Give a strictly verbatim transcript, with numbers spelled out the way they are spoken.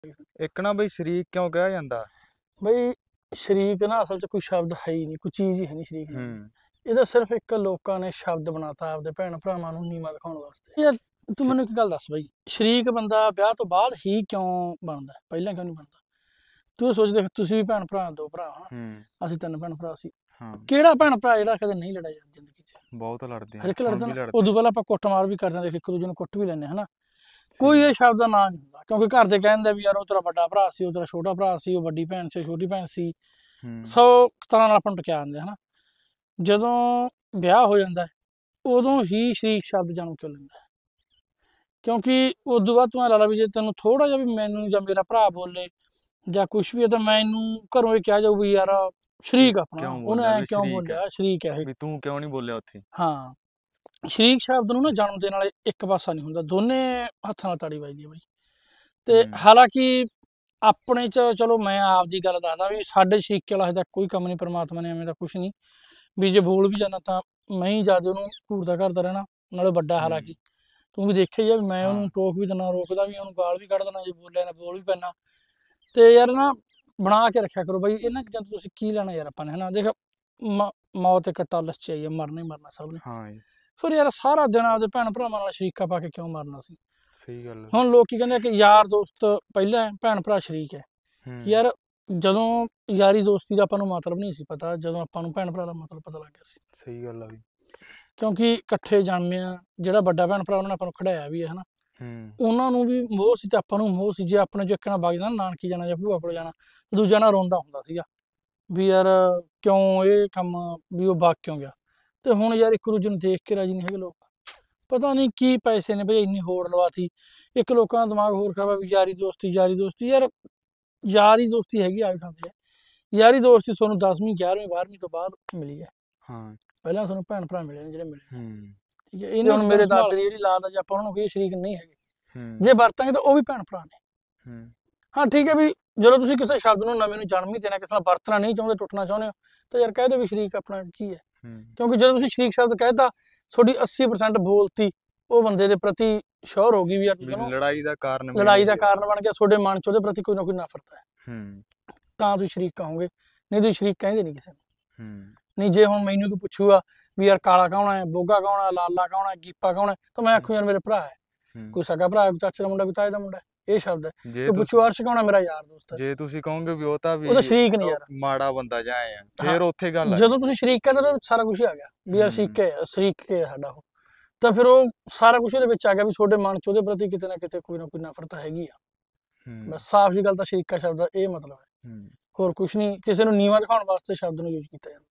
ਇੱਕ ਨਾ ਬਈ ਸ਼ਰੀਕ ਕਿਉਂ ਕਿਹਾ ਜਾਂਦਾ? ਬਈ ਸ਼ਰੀਕ ਨਾ ਅਸਲ 'ਚ ਕੋਈ ਸ਼ਬਦ ਹੈ ਹੀ ਨਹੀਂ, ਕੋਈ ਚੀਜ਼ ਹੀ ਹੈ ਨਹੀਂ ਸ਼ਰੀਕ ਨਾਮ ਦੀ। ਹੂੰ ਇਹਦਾ ਸਿਰਫ ਇੱਕ ਲੋਕਾਂ ਨੇ ਸ਼ਬਦ ਬਣਾਤਾ ਆਪਦੇ ਭੈਣ ਭਰਾਵਾਂ ਨੂੰ ਨੀਵਾਂ ਦਿਖਾਉਣ ਵਾਸਤੇ। ਯਾਰ ਤੂੰ ਮੈਨੂੰ ਇੱਕ ਗੱਲ ਦੱਸ ਬਈ, ਸ਼ਰੀਕ ਬੰਦਾ ਵਿਆਹ ਤੋਂ ਬਾਅਦ ਹੀ ਕਿਉਂ ਬਣਦਾ, ਪਹਿਲਾਂ ਕਿਉਂ ਨਹੀਂ ਬਣਦਾ? ਤੂੰ ਇਹ ਸੋਚ ਦੇਖ, ਤੁਸੀਂ ਵੀ ਭੈਣ ਭਰਾ, ਦੋ ਭਰਾ ਹਨਾ, ਹੂੰ ਅਸੀਂ ਤਿੰਨ ਭੈਣ ਭਰਾ ਸੀ। ਹਾਂ ਕਿਹੜਾ ਭੈਣ ਭਰਾ ਜਿਹੜਾ ਕਦੇ ਨਹੀਂ ਲੜਿਆ ਯਾਰ ਜ਼ਿੰਦਗੀ 'ਚ? ਬਹੁਤ ਲੜਦੇ ਆ, ਹਰ ਇੱਕ ਹੁਣ ਲੜਦਾ ਵੀ ਨਾ। ਲੜਦੇ ਉਦੋਂ ਆ। ਪਹਿਲਾਂ ਆਪਾਂ ਕੁੱਟਮਾਰ ਵੀ ਕਰਦੇ ਹਾਂ, ਦੇਖ ਇੱਕ ਦੂਜੇ ਨੂੰ ਕੁੱਟ ਵੀ ਲੈਂਦੇ ਹਨਾ। ਕੋਈ ਸਹੀ। ਇਹ ਸ਼ਬਦ ਦਾ ਨਾਂ ਨਹੀਂ ਹੁੰਦਾ, ਕਿਉਂਕਿ ਘਰ ਦੇ ਕਹਿੰਦੇ ਵੀ ਯਾਰ ਉਹ ਤੇਰਾ ਵੱਡਾ ਭਰਾ ਸੀ, ਉਹ ਤੇਰਾ ਛੋਟਾ ਭਰਾ ਸੀ, ਉਹ ਵੱਡੀ ਭੈਣ ਸੀ, ਛੋਟੀ ਭੈਣ ਸੀ, ਹੂੰ ਸੌ ਤਰ੍ਹਾਂ ਨਾਲ ਆਪਾਂ ਨੂੰ ਟਕਿਆ ਦਿੰਦੇ ਹਨਾ। ਜਦੋਂ ਵਿਆਹ ਹੋ ਜਾਂਦਾ ਉਦੋਂ ਹੀ ਸ਼ਰੀਕ ਸ਼ਬਦ ਜਨਮ ਕਿਉਂ ਲੈਂਦਾ? ਕਿਉਂਕਿ ਉਦੋਂ ਬਾਅਦ ਤੂੰ ਐਂ ਲਾ ਲਾ ਵੀ ਜੇ ਤੈਨੂੰ ਥੋੜਾ ਜਿਹਾ ਵੀ ਮੈਨੂੰ ਜਾਂ ਮੇਰਾ ਭਰਾ ਬੋਲੇ ਜਾਂ ਕੁਛ ਵੀ ਹੈ ਤਾਂ ਮੈਨੂੰ ਘਰੋਂ ਇਹ ਕਿਹਾ ਜਾਊ ਵੀ ਯਾਰ ਸ਼ਰੀਕ ਆਪਣਾ ਕਿਉਂ ਉਹਨੇ ਬੋਲਿਆ ਐਂ ਵੀ ਕਿਉਂ ਸ਼ਰੀਕ ਹੈ, ਬੋਲਿਆ, ਸ਼ਰੀਕ ਹੈ ਇਹ। ਵੀ ਤੂੰ ਕਿਉਂ ਨਹੀਂ ਬੋਲਿਆ ਉੱਥੇ? ਹਾਂ, ਸ਼ਰੀਕ ਸ਼ਬਦ ਨੂੰ ਨਾ ਜਨਮ ਦੇਣ ਵਾਲੇ ਇੱਕ ਪਾਸਾ ਨਹੀਂ ਹੁੰਦਾ, ਦੋਨੇ ਹੱਥਾਂ ਨਾਲ ਤਾੜੀ ਵੱਜਦੀ ਹੈ ਬਾਈ। ਤੇ ਹੂੰ ਹਾਲਾਂਕਿ ਆਪਣੇ 'ਚ ਚਲੋ ਮੈਂ ਆਪ ਦੀ ਗੱਲ ਦੱਸਦਾ ਵੀ ਸਾਡੇ ਸ਼ਰੀਕੇ ਵਾਲਾ ਇਹਦਾ ਕੋਈ ਕੰਮ ਨਹੀਂ, ਪਰਮਾਤਮਾ ਨੇ ਐਵੇਂ ਦਾ ਕੁਛ ਨਹੀਂ ਵੀ ਜੇ ਬੋਲ ਵੀ ਜਾਣਾ ਤਾਂ ਮੈਂ ਹੀ ਜਾ ਉਹਨੂੰ ਘੂਰਦਾ ਕਰਦਾ ਰਹਿਣਾ, ਨਾਲੇ ਵੱਡਾ। ਹੂੰ ਹਾਲਾਂਕਿ ਤੂੰ ਵੀ ਦੇਖਿਆ ਹੀ ਆ ਵੀ ਮੈਂ ਹਾਂ ਉਹਨੂੰ ਟੋਕ ਵੀ ਦਿੰਦਾ, ਰੋਕਦਾ ਵੀ, ਉਹਨੂੰ ਗਾਲ ਵੀ ਕੱਢ ਦਿੰਦਾ, ਜੇ ਬੋਲਿਆ ਨਾ ਬੋਲ ਵੀ ਪੈਣਾ। ਤੇ ਯਾਰ ਨਾ ਬਣਾ ਕੇ ਰੱਖਿਆ ਕਰੋ ਬਾਈ ਇਹਨਾਂ ਚੀਜ਼ਾਂ ਤੋਂ, ਤੁਸੀਂ ਕੀ ਲੈਣਾ ਯਾਰ ਆਪਾਂ ਨੇ ਹਨਾ। ਦੇਖ ਮ ਮੌਤ ਇੱਕ ਟਾਲਸ 'ਚ ਆਈ ਹੈ, ਮਰਨਾ ਹੀ ਮਰਨਾ ਸਭ ਨੇ। ਹਾਂ ਜੀ, ਫਿਰ ਯਾਰ ਸਾਰਾ ਦਿਨ ਆਪਦੇ ਭੈਣ ਭਰਾਵਾਂ ਨਾਲ ਸ਼ਰੀਕਾ ਪਾ ਕੇ ਕਿਉਂ ਮਰਨਾ ਸੀ? ਸਹੀ ਗੱਲ ਹੈ। ਹੁਣ ਲੋਕ ਕੀ ਕਹਿੰਦੇ ਆ ਕਿ ਯਾਰ ਦੋਸਤ ਪਹਿਲਾਂ ਹੈ, ਭੈਣ ਭਰਾ ਸ਼ਰੀਕ ਹੈ। ਹੂੰ ਯਾਰ ਜਦੋਂ ਯਾਰੀ ਦੋਸਤੀ ਦਾ ਆਪਾਂ ਨੂੰ ਮਤਲਬ ਨਹੀਂ ਸੀ ਪਤਾ, ਜਦੋਂ ਆਪਾਂ ਨੂੰ ਭੈਣ ਭਰਾ ਦਾ ਮਤਲਬ ਪਤਾ ਲੱਗ ਗਿਆ ਸੀ। ਸਹੀ ਗੱਲ ਆ ਵੀ। ਕਿਉਂਕਿ ਇਕੱਠੇ ਜਨਮੇ ਆ, ਜਿਹੜਾ ਵੱਡਾ ਭੈਣ ਭਰਾ ਉਹਨਾਂ ਨੇ ਆਪਾਂ ਨੂੰ ਖੜਾਇਆ ਵੀ ਹੈ ਹਨਾ। ਹੂੰ ਉਹਨਾਂ ਨੂੰ ਵੀ ਮੋਹ ਸੀ ਤੇ ਆਪਾਂ ਨੂੰ ਮੋਹ ਸੀ। ਜੇ ਆਪਣੇ ਚ ਇੱਕ ਨਾਲ ਵਗ ਜਾਣਾ, ਨਾਨਕੀ ਜਾਣਾ ਜਾਂ ਭੂਆ ਕੋਲ ਜਾਣਾ, ਤੇ ਦੂਜਾ ਨਾਲ ਰੋਂਦਾ ਹੁੰਦਾ ਸੀਗਾ ਵੀ ਯਾਰ ਕਿਉਂ ਇਹ ਕੰਮ, ਵੀ ਉਹ ਵਗ ਕਿਉਂ ਗਿਆ। ਤੇ ਹੁਣ ਯਾਰ ਇੱਕ ਦੂਜੇ ਨੂੰ ਦੇਖ ਕੇ ਰਾਜੀ ਨਹੀਂ ਹੈਗੇ ਲੋਕ। ਪਤਾ ਨਹੀਂ ਕੀ ਪੈਸੇ ਨੇ ਬਈ ਇੰਨੀ ਹੋੜ ਲਵਾਤੀ। ਇੱਕ ਲੋਕਾਂ ਦਾ ਦਿਮਾਗ ਹੋਰ ਖਰਾਬ ਆ ਵੀ ਯਾਰੀ ਦੋਸਤੀ, ਯਾਰੀ ਦੋਸਤੀ। ਯਾਰ ਯਾਰੀ ਦੋਸਤੀ ਹੈਗੀ ਆ ਖਾਂਦੇ ਆ, ਯਾਰੀ ਦੋਸਤੀ ਤੁਹਾਨੂੰ ਦਸਵੀਂ ਗਿਆਰਵੀਂ ਬਾਰਵੀਂ ਤੋਂ ਬਾਅਦ ਮਿਲੀ ਹੈ। ਹਾਂ ਪਹਿਲਾਂ ਤੁਹਾਨੂੰ ਭੈਣ ਭਰਾ ਮਿਲੇ ਨੇ ਜਿਹੜੇ ਮਿਲੇ। ਹੂੰ ਠੀਕ ਹੈ, ਇਹਨੇ ਹੁਣ ਮੇਰੇ ਦਾਦੇ ਦੀ ਜਿਹੜੀ ਲਾਦ ਆ, ਜੇ ਆਪਾਂ ਉਹਨਾਂ ਨੂੰ ਕੋਈ ਸ਼ਰੀਕ ਨਹੀਂ ਹੈਗੇ, ਹੂੰ ਜੇ ਵਰਤਾਂਗੇ ਤਾਂ ਉਹ ਵੀ ਭੈਣ ਭਰਾ ਨੇ। ਹੂੰ ਹਾਂ ਠੀਕ ਹੈ ਵੀ ਜਦੋਂ ਤੁਸੀਂ ਕਿਸੇ ਸ਼ਬਦ ਨੂੰ ਨਵੇਂ ਨੂੰ ਜਨਮ ਹੀ ਦੇਣਾ, ਕਿਸੇ ਨਾਲ ਵਰਤਣਾ ਨਹੀਂ ਚਾਹੁੰਦੇ, ਟੁੱਟਣਾ ਚਾਹੁੰਦੇ ਹੋ, ਤਾਂ ਯਾਰ ਕਹਿ ਦਿਓ ਵੀ ਸ਼ਰੀਕ ਆਪਣਾ ਕੀ ਹੈ। ਹੂੰ ਕਿਉਂਕਿ ਜਦੋਂ ਤੁਸੀਂ ਸ਼ਰੀਕ ਸ਼ਬਦ ਕਹਿਤਾ, ਤੁਹਾਡੀ ਅੱਸੀ ਪਰਸੈਂਟ ਬੋਲਤੀ ਉਹ ਬੰਦੇ ਦੇ ਪ੍ਰਤੀ ਸ਼ੋਰ ਹੋ ਗਈ ਵੀ ਯਾਰ ਤੁਸੀਂ ਉਹਨੂੰ ਲੜਾਈ ਦਾ ਕਾਰਨ ਲੜਾਈ ਦਾ ਕਾਰਨ ਬਣ ਗਿਆ, ਤੁਹਾਡੇ ਮਨ 'ਚ ਉਹਦੇ ਪ੍ਰਤੀ ਕੋਈ ਨਾ ਕੋਈ ਨਫ਼ਰਤ ਹੈ, ਹੂੰ ਤਾਂ ਤੁਸੀਂ ਸ਼ਰੀਕ ਕਹੋਗੇ। ਨਹੀਂ ਤੁਸੀਂ ਸ਼ਰੀਕ ਕਹਿੰਦੇ ਨਹੀਂ ਕਿਸੇ ਨੂੰ। ਹੂੰ ਨਹੀਂ ਜੇ ਹੁਣ ਮੈਨੂੰ ਕੋਈ ਪੁੱਛੂਗਾ ਵੀ ਯਾਰ ਕਾਲਾ ਕੌਣ ਹੈ, ਬੋਗਾ ਕੌਣ ਹੈ, ਲਾਲਾ ਕੌਣ ਹੈ, ਗੀਪਾ ਕੌਣ ਹੈ, ਤਾਂ ਮੈਂ ਆਖੂ ਯਾਰ ਮੇਰੇ ਭਰਾ ਹੈ, ਹੂੰ ਕੋਈ ਸਗਾ ਭਰਾ, ਕੋਈ ਚਾਚੇ ਦਾ ਮੁੰਡਾ, ਕੋਈ ਤਾਏ ਦਾ ਮੁੰਡਾ, ਇਹ ਸ਼ਬਦ ਹੈ। ਜੇ ਕੋਈ ਪੁੱਛੂ ਅਰਸ਼ ਕੌਣ ਹੈ, ਮੇਰਾ ਯਾਰ ਦੋਸਤ ਹੈ। ਜੇ ਤੁਸੀਂ ਕਹੋਗੇ ਵੀ ਉਹ ਤਾਂ ਵੀ ਉਹ ਤਾਂ ਸ਼ਰੀਕ ਨਹੀਂ ਉਹ ਯਾਰ, ਮਾੜਾ ਬੰਦਾ ਜਾਂ ਆਏ ਆ, ਹਾਂ। ਫਿਰ ਉੱਥੇ ਗੱਲ ਆ। ਜਦੋਂ ਤੁਸੀਂ ਸ਼ਰੀਕ ਕਹਿੰਦੇ ਤਾਂ ਸਾਰਾ ਕੁਝ ਹੀ ਆ ਗਿਆ ਵੀ ਯਾਰ ਹੂੰ ਸ਼ਰੀਕ ਹੈ, ਸ਼ਰੀਕ ਹੈ ਸਾਡਾ ਉਹ, ਤਾਂ ਫਿਰ ਉਹ ਸਾਰਾ ਕੁਝ ਇਹਦੇ ਵਿੱਚ ਆ ਗਿਆ ਵੀ ਤੁਹਾਡੇ ਮਨ 'ਚ ਉਹਦੇ ਪ੍ਰਤੀ ਕਿਤੇ ਨਾ ਕਿਤੇ ਕੋਈ ਨਾ ਕੋਈ ਨਫ਼ਰਤ ਹੈਗੀ ਆ। ਹੂੰ ਬਸ ਸਾਫ਼ ਜੀ ਗੱਲ ਤਾਂ ਸ਼ਰੀਕਾ ਸ਼ਬਦ ਦਾ ਇਹ ਮਤਲਬ ਹੈ, ਹੂੰ ਹੋਰ ਕੁਝ ਨਹੀਂ। ਕਿਸੇ ਨੂੰ ਨੀਵਾਂ ਦਿਖਾਉਣ ਵਾਸਤੇ ਸ਼ਬਦ ਨੂੰ ਯੂਜ਼ ਕੀਤਾ ਜਾਂਦਾ।